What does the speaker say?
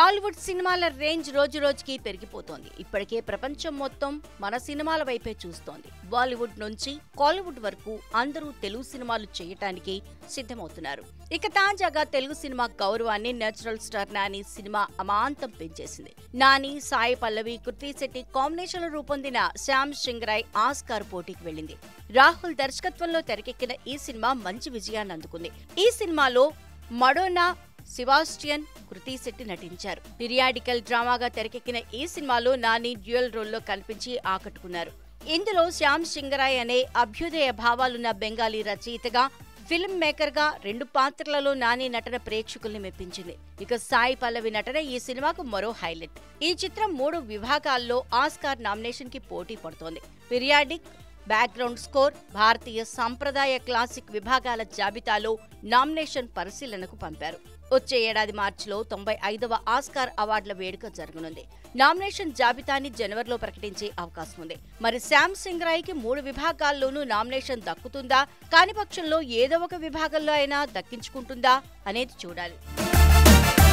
టాలీవుడ్ సినిమాల రేంజ్ రోజు రోజుకి పెరిగిపోతోంది. ఇప్పటికే ప్రపంచం మొత్తం మన సినిమాల వైపే చూస్తోంది. బాలీవుడ్ నుంచి కాలీవుడ్ వరకు అందరూ తెలుగు సినిమాలు చేయటానికి సిద్ధమవుతున్నారు. ఇక తాజాగా తెలుగు సినిమా గౌరవాన్ని నేచురల్ స్టార్ నాని సినిమా అమాంతం పెంచేసింది. నాని, సాయి పల్లవి, కృతి శెట్టి కాంబినేషన్ లో రూపొందిన శ్యామ్ సింగరాయ్ ఆస్కార్ పోటీకి వెళ్లింది. రాహుల్ దర్శకత్వంలో తెరకెక్కిన ఈ సినిమా మంచి విజయాన్ని అందుకుంది. ఈ సినిమాలో మడోనా, సెబాస్టియన్, కృతి శెట్టి నటించారు. పిరియాడికల్ డ్రామాగా తెరకెక్కిన ఈ సినిమాలో నాని డ్యూయల్ రోల్లో కనిపించి ఆకట్టుకున్నారు. ఇందులో శ్యామ్ సింగరాయ్ అనే అభ్యుదయ భావాలున్న బెంగాలీ రచయితగా, ఫిల్మ్ మేకర్ గా 2 పాత్రలలో నాని నటన ప్రేక్షకుల్ని మెప్పించింది. ఇక సాయి పల్లవి నటన ఈ సినిమాకు మరో హైలైట్. ఈ చిత్రం 3 విభాగాల్లో ఆస్కార్ నామినేషన్ కి పోటీ పడుతోంది. పిరియాడిక్, బ్యాక్గ్రౌండ్ స్కోర్, భారతీయ సంప్రదాయ క్లాసిక్ విభాగాల జాబితాలో నామినేషన్ పరిశీలనకు పంపారు. వచ్చే ఏడాది మార్చిలో 95వ ఆస్కార్ అవార్డుల వేడుక జరగనుంది. నామినేషన్ జాబితాని జనవరిలో ప్రకటించే అవకాశం ఉంది. మరి శ్యామ్ సింగరాయ్కి 3 విభాగాల్లోనూ నామినేషన్ దక్కుతుందా? కాని పక్షంలో ఏదో ఒక విభాగంలో అయినా దక్కించుకుంటుందా అనేది చూడాలి.